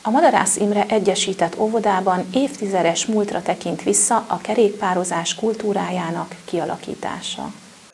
A Madarász Imre Egyesített Óvodában évtizedes múltra tekint vissza a kerékpározás kultúrájának kialakítása.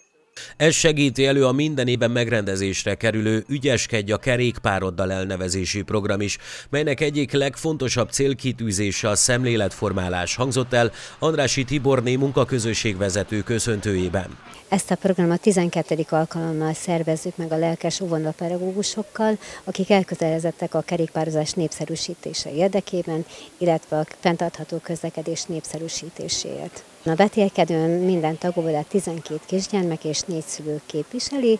Ez segíti elő a minden évben megrendezésre kerülő Ügyeskedj a kerékpároddal elnevezésű program is, melynek egyik legfontosabb célkitűzése a szemléletformálás, hangzott el Andrássy Tiborné munkaközösségvezető köszöntőjében. Ezt a programot 12. alkalommal szervezzük meg a lelkes óvodapedagógusokkal, akik elkötelezettek a kerékpározás népszerűsítése érdekében, illetve a fenntartható közlekedés népszerűsítéséért. A vetélkedőn minden tagóvodát 12 kisgyermek és 4 szülő képviseli,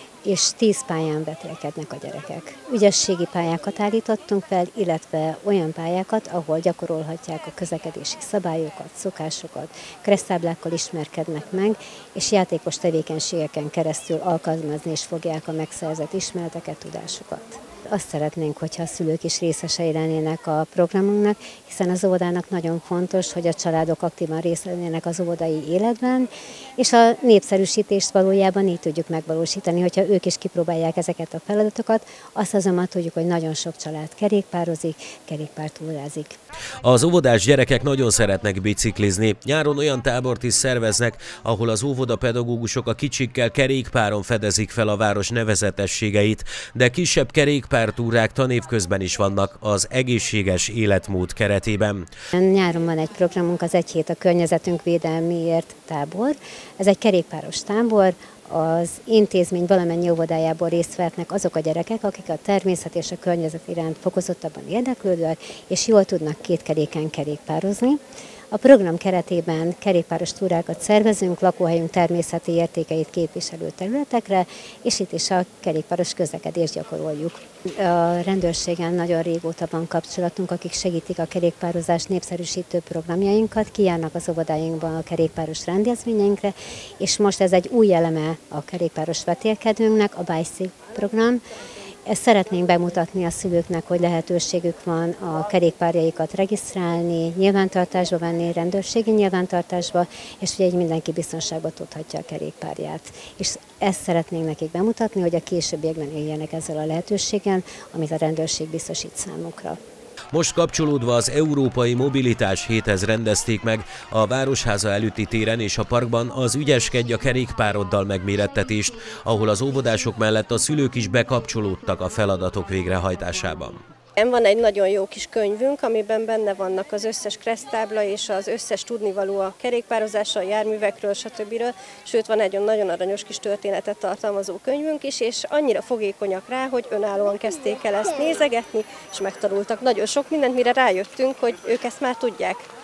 és 10 pályán vetélkednek a gyerekek. Ügyességi pályákat állítottunk fel, illetve olyan pályákat, ahol gyakorolhatják a közlekedési szabályokat, szokásokat, kereszttáblákkal ismerkednek meg, és játékos tevékenységeken keresztül alkalmazni is fogják a megszerzett ismereteket, tudásokat. Azt szeretnénk, hogyha a szülők is részesei lennének a programunknak, hiszen az óvodának nagyon fontos, hogy a családok aktívan részt vennének az óvodai életben, és a népszerűsítést valójában így tudjuk megvalósítani, hogyha ők is kipróbálják ezeket a feladatokat, azt azonban tudjuk, hogy nagyon sok család kerékpározik, kerékpártúrázik. Az óvodás gyerekek nagyon szeretnek biciklizni. Nyáron olyan tábort is szerveznek, ahol az óvodapedagógusok a kicsikkel kerékpáron fedezik fel a város nevezetességeit, de kisebb kerékpártúrák tanév közben is vannak az egészséges életmód keretében. Nyáron van egy programunk, az Egy hét a környezetünk védelméért tábor. Ez egy kerékpáros tábor. Az intézmény valamennyi óvodájából részt vehetnek azok a gyerekek, akik a természet és a környezet iránt fokozottabban érdeklődőek, és jól tudnak kétkeréken kerékpározni. A program keretében kerékpáros túrákat szervezünk lakóhelyünk természeti értékeit képviselő területekre, és itt is a kerékpáros közlekedést gyakoroljuk. A rendőrségen nagyon régóta van kapcsolatunk, akik segítik a kerékpározás népszerűsítő programjainkat, kijárnak az óvodáinkban a kerékpáros rendezvényeinkre, és most ez egy új eleme a kerékpáros vetélkedőnknek, a Bicycle program. Ezt szeretnénk bemutatni a szülőknek, hogy lehetőségük van a kerékpárjaikat regisztrálni, nyilvántartásba venni, rendőrségi nyilvántartásba, és ugye így mindenki biztonságban tudhatja a kerékpárját. És ezt szeretnénk nekik bemutatni, hogy a későbbiekben éljenek ezzel a lehetőséggel, amit a rendőrség biztosít számukra. Most kapcsolódva az Európai Mobilitás Héthez rendezték meg a Városháza előtti téren és a parkban az Ügyeskedj a kerékpároddal megmérettetést, ahol az óvodások mellett a szülők is bekapcsolódtak a feladatok végrehajtásában. Van egy nagyon jó kis könyvünk, amiben benne vannak az összes kereszttábla és az összes tudnivaló a kerékpározásról, a járművekről, stb. Sőt, van egy nagyon aranyos kis történetet tartalmazó könyvünk is, és annyira fogékonyak rá, hogy önállóan kezdték el ezt nézegetni, és megtanultak nagyon sok mindent, mire rájöttünk, hogy ők ezt már tudják.